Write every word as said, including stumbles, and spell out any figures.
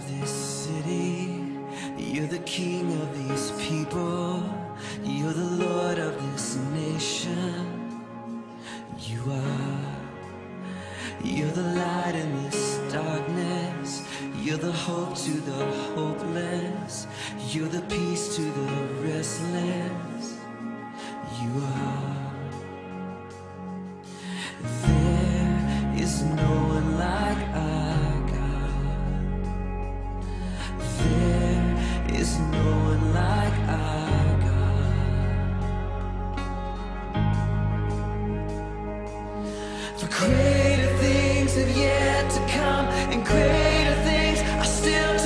this city, you're the king of these people, you're the Lord of this nation. You are, you're the light in this darkness, you're the hope to the hopeless, you're the peace to the restless. You are. There is no one like our God. There is no one like our God. For greater things have yet to come, and greater things are still